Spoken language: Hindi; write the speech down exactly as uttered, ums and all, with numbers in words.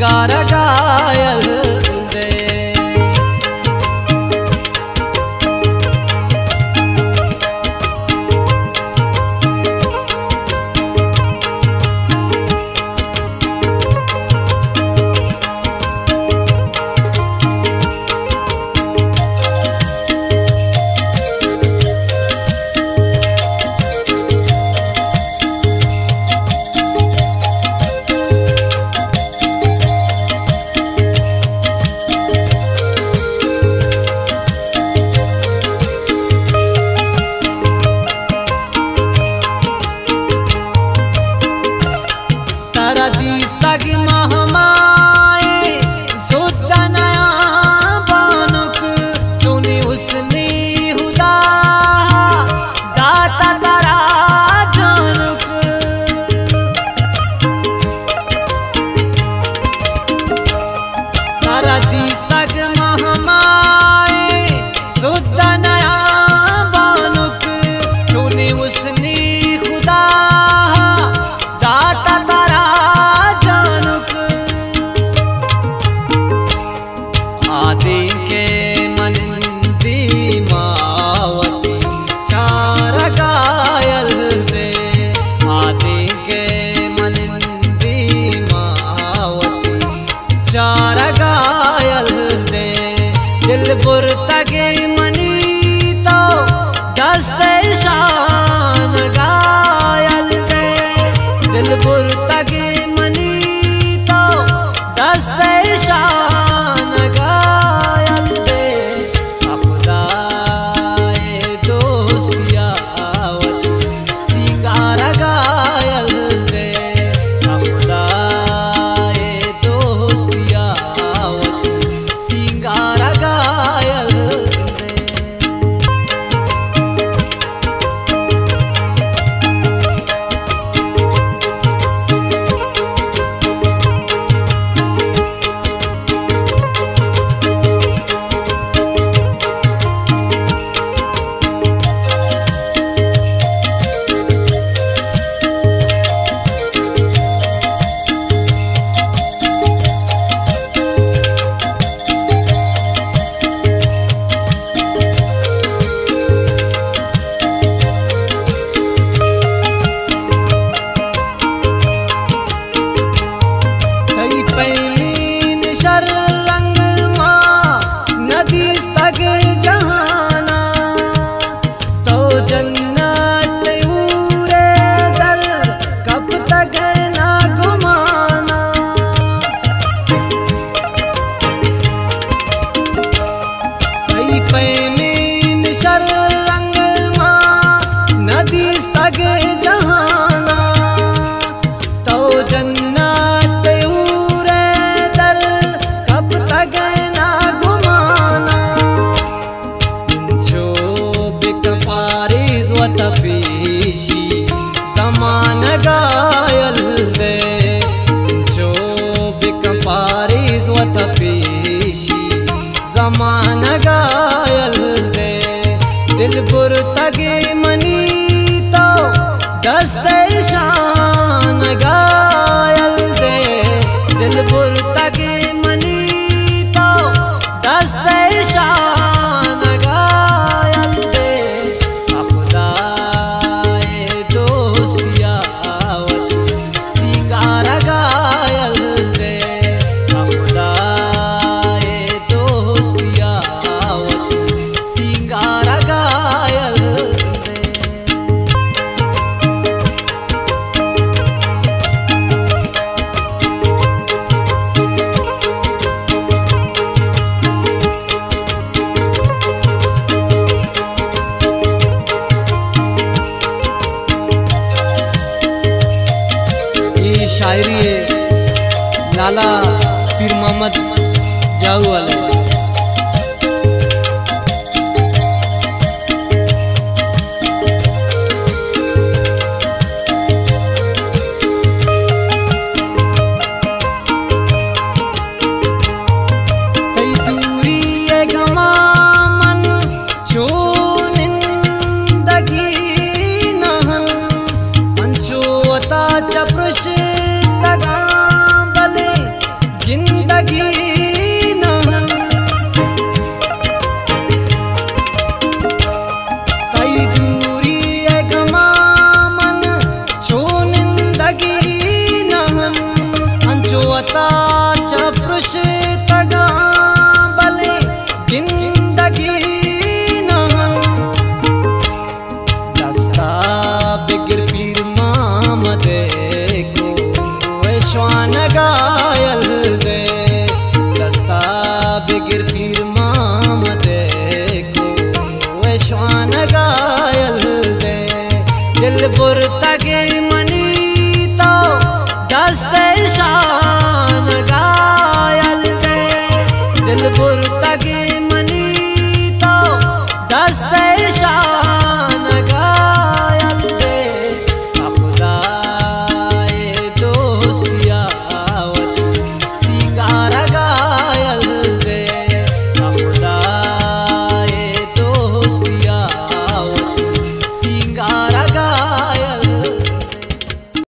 सिंगार गायल दे। तारा दिस लगी महमाए सोचा नया बानुक चुनी उसने हुदा दाता तारा जानुक। तारा दिस लगी महमाए सोचा नया बानुक चुनी उसने खुदा दाता तारा आदि के मनंदी मावती चार गायल दे। आदि के मनंदी मावती चार गायल दे। दिल बुर तगे मनी तो दस्ते शान गायल दे। दिल बुर तगे मनी तो दस्ते शान गायल दे। खुदाए दोस्तिया सिंगार गायल दे। खुदाए दोस्तिया सिंगार गायल दे। तपेशी जमान गायल दे। जो बिक पारिज व तपेशी जमान गायल दे। दिल बुर तगे मनी तो दस्ते शान गायल दे। दिल बुर तगे मनी तो दस्ते शान गायल दे। सिंगार गायल दे। खुदाए दोस्तिया सिंगार गायल दे। ये शायरी है लाला पीर मोहम्मद जाऊ वाले। कई दूरी ये गमा मन छो निंदगी नहन अंशोता चपृश तगा बले गिन पुरुष तगा बले जिंदगी नहल दस्ता बिगर पीर मामदे को श्वान गायल दे दस्ता बिगर पीर मामदे को श्वान गायल दे दिल बुर तगे मनी तो दस्ते शान गायल दे दिल बुर तगे मनी तो दस्ते शान